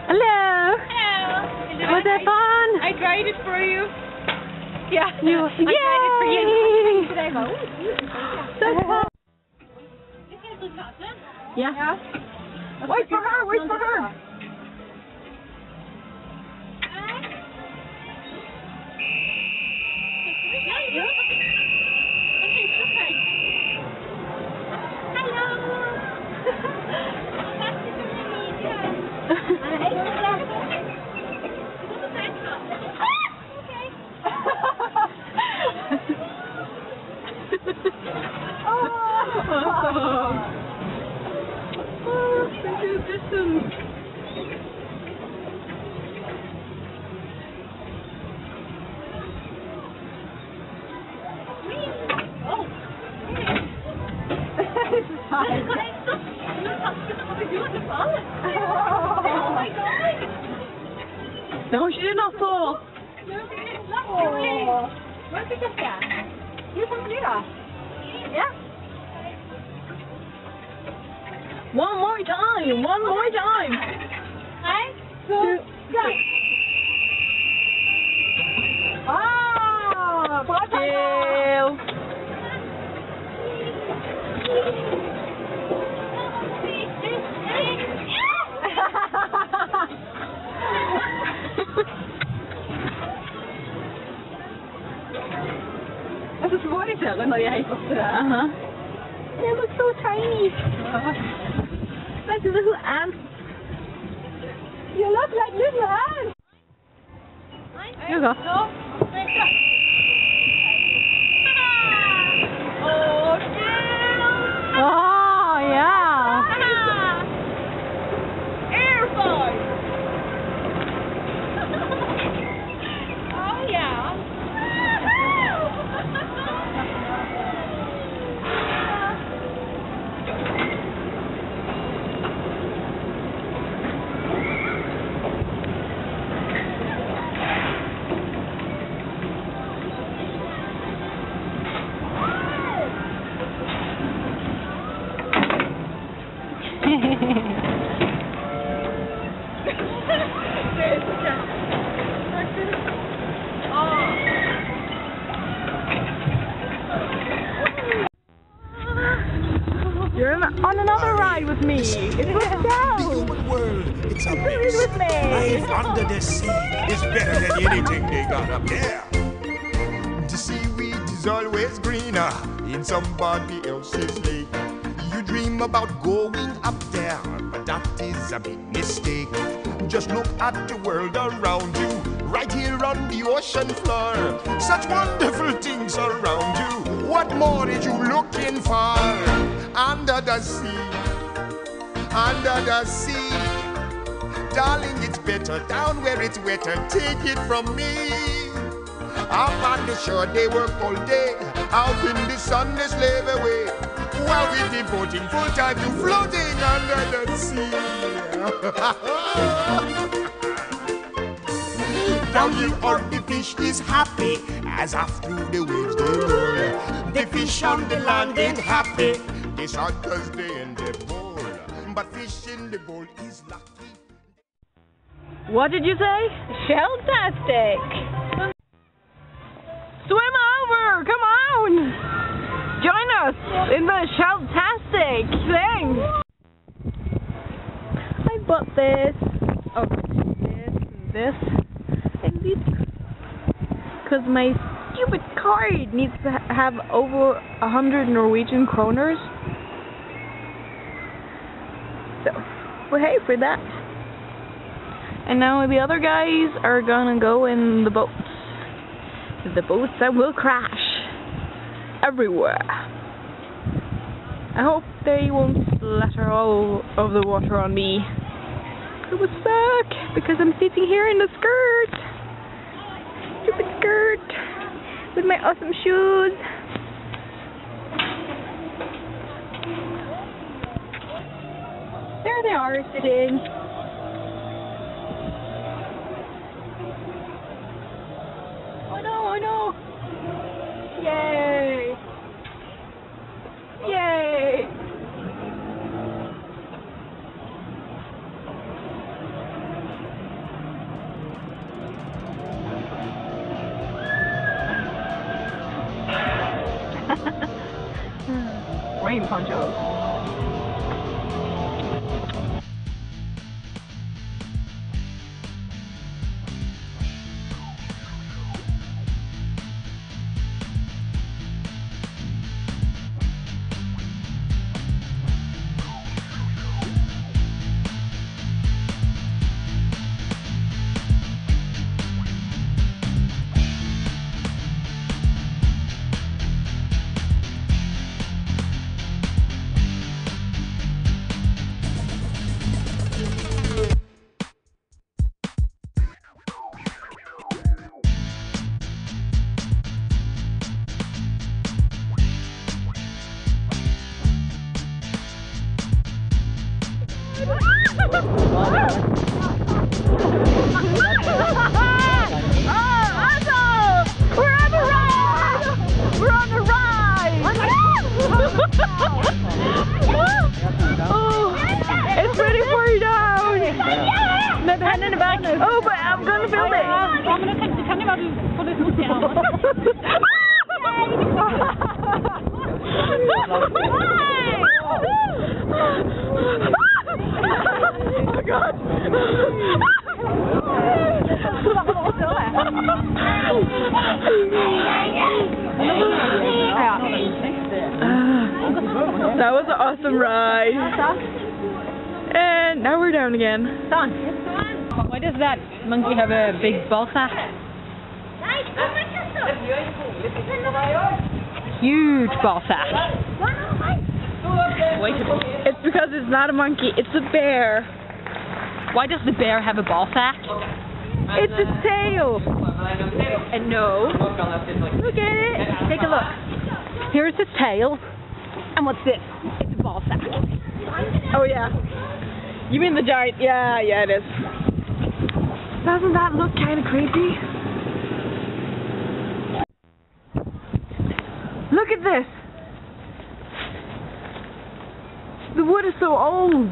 Hello. Hello. Was that fun? I dried it for you. Yeah. You. I dried it for you. Today, go. So fun. Yeah. Wait for her. Wait for her. No, she did not fall. One more time. One more time. Two. Two. Det är så svårt istället när jag är på sådär. They look so tiny. Like little ants. You look like little ants. Here you go. Oh, yeah. Air fight. Oh, yeah. You're on another ride with me. It's with The human world, it's a mix. with me. Life under the sea is better than anything they got up there. The seaweed is always greener in somebody else's lake. You dream about going up there, but that is a big mistake. Just look at the world around you, right here on the ocean floor. Such wonderful things around you. What more are you looking for? Under the sea, under the sea. Darling, it's better down where it's wetter. Take it from me. Up on the shore they work all day, out in the sun they slave away, while we're devoting full time to floating under the sea. Down here on the fish is happy, as after the waves they roll. The fish on the land ain't happy, they sad cause they in the bowl. But fish in the bowl is lucky. What did you say? Shelltastic. Swim over! Come on! Join us in the Shelltastic thing! I bought this. Oh, this, and this. Because my stupid card needs to have over 100 Norwegian kroners. So, we'll pay for that. And now the other guys are gonna go in the boats. The boats that will crash everywhere. I hope they won't splatter all of the water on me. It would suck because I'm sitting here in the skirt. Stupid skirt with my awesome shoes. There they are sitting. Oh no! Yay! Yay! ponchos. It's ready for you down! Med hand in the back. Oh, but I'm gonna film it. Kan det vara du får det smuttigt här? Oh God! That was an awesome ride. And now we're down again. Son, why does that monkey have a big ball sack? Huge ball sack. It's because it's not a monkey, it's a bear. Why does the bear have a ball sack? It's its tail. And no. Look at it. Take a look. Here's its tail. And what's this? It's a ball sack. Oh yeah. You mean the giant? Yeah, it is. Doesn't that look kind of creepy? Look at this. The wood is so old.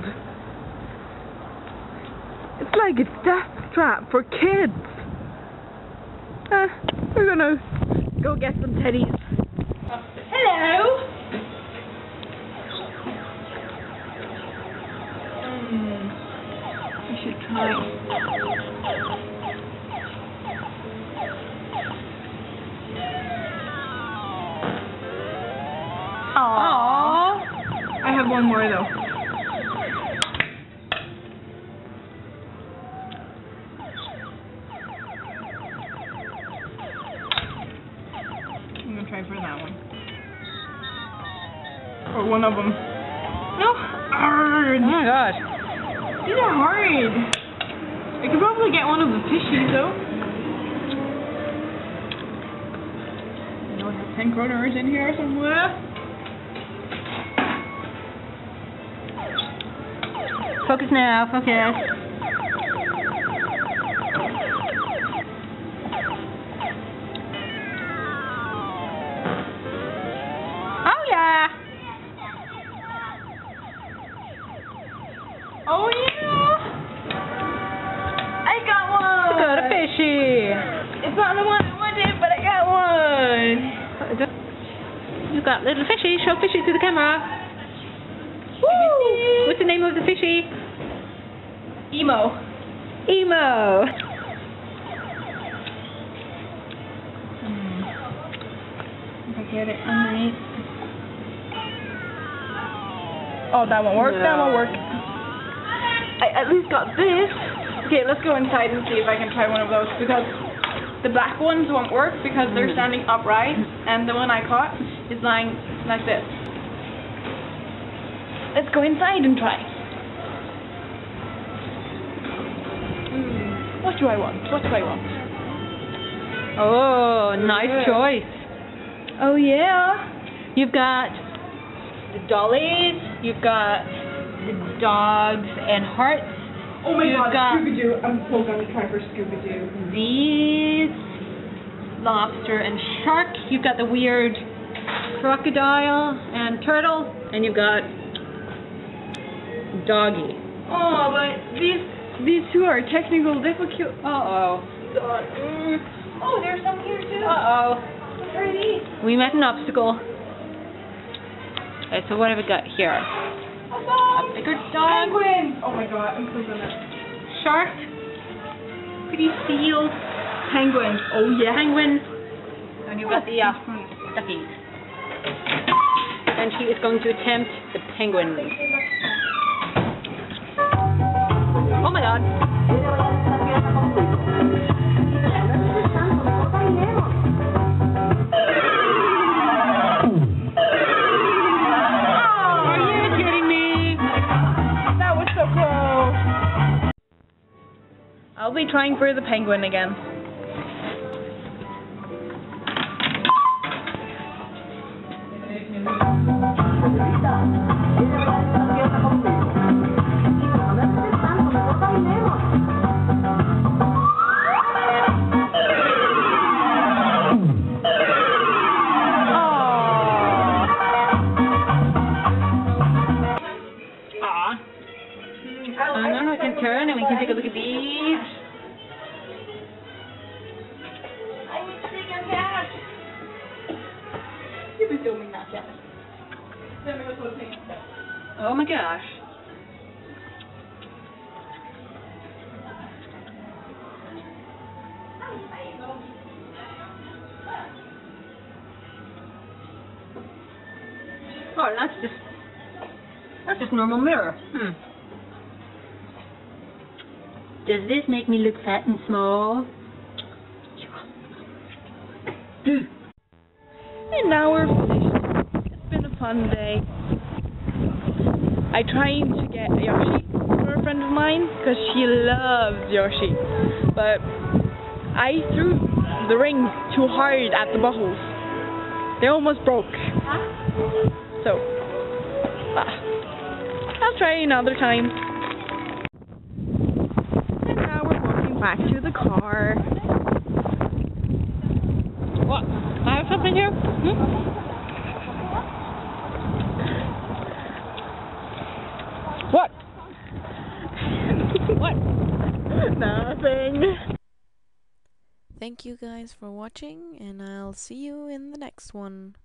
It's like a death trap for kids. We're gonna go get some teddies. Hello. I should try. Aww. I have one more though. I'm gonna try for that one. Or one of them. No. Hard. Oh my gosh. These are hard. I could probably get one of the fishies though. I know I have 10 kroners in here somewhere. Focus now, focus. Oh yeah! Oh yeah! I got one! Got a fishy! It's not the one I wanted, but I got one! You got little fishy, show fishy to the camera. Woo! What's the name of the fishy? Emo. Emo! If I get it underneath. Oh, that won't work, that won't work. I at least got this. Okay, let's go inside and see if I can try one of those, because the black ones won't work because they're standing upright, and the one I caught is lying like this. Let's go inside and try. What do I want? What do I want? Oh, nice choice. Oh yeah. You've got the dollies, you've got the dogs and hearts. Oh my You've God, got Scooby-Doo. I'm so gonna try for Scooby-Doo. these, lobster and shark. You've got the weird crocodile and turtle, and you've got doggy. Oh, but these two are technical difficult. Uh-oh. Oh, there's some here too. Uh-oh. What are these? We met an obstacle. Okay, so what have we got here? A bigger dog. Penguin! Oh my god, I'm so gonna... Shark. Pretty seal. Penguin. Oh yeah. Penguin. And you've got the duckies. And she is going to attempt the penguin. Oh my god. Are you kidding me? That was so close. I'll be trying for the penguin again. Now I can turn and we can take a look at these. You've been filming that, Cat. Oh my gosh. Oh, that's just normal mirror. Does this make me look fat and small? And now we're finished. It's been a fun day. I tried to get Yoshi for a friend of mine because she loves Yoshi, but I threw the rings too hard at the bottles. They almost broke. So, I'll try another time. And now we're walking back to the car. What? I have something here? What? What? Nothing. Thank you guys for watching, and I'll see you in the next one.